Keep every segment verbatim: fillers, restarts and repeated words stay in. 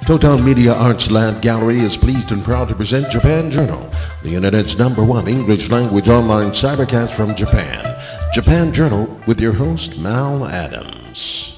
Totown Media Arts Land Gallery is pleased and proud to present Japan Journal, the Internet's number one English language online cybercast from Japan. Japan Journal with your host, Mal Adams.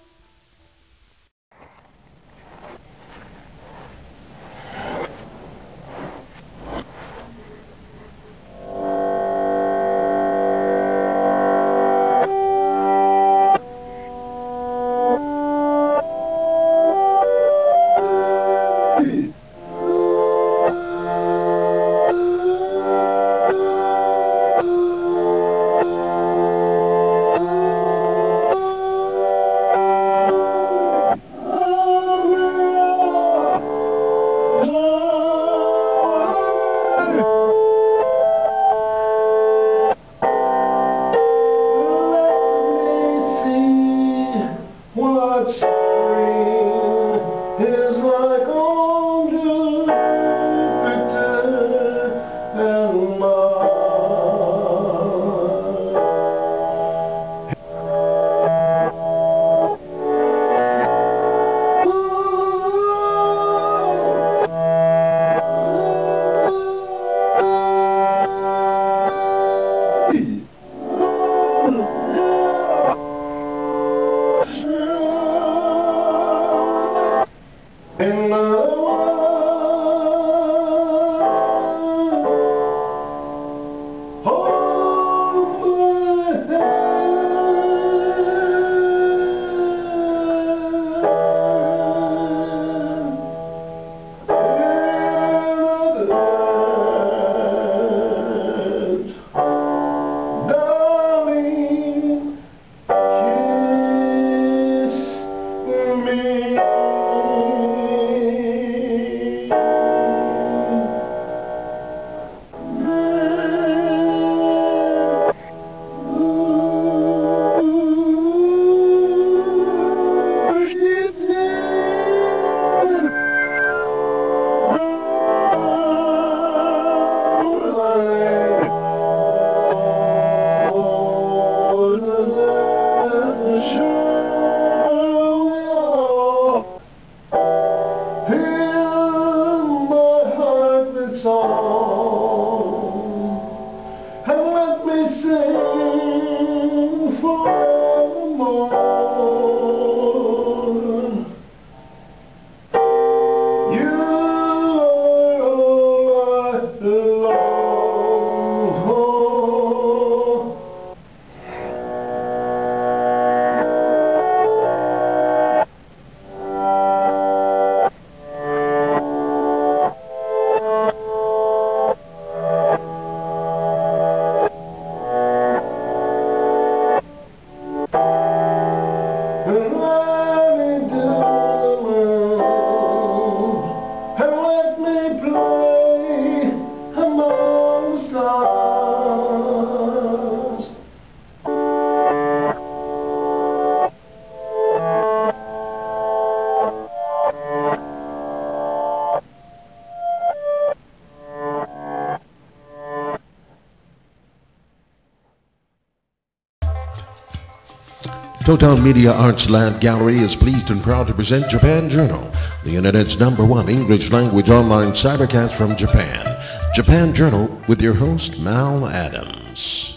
Totown Media Arts Land Gallery is pleased and proud to present Japan Journal, the Internet's number one English language online cybercast from Japan. Japan Journal with your host, Mal Adams.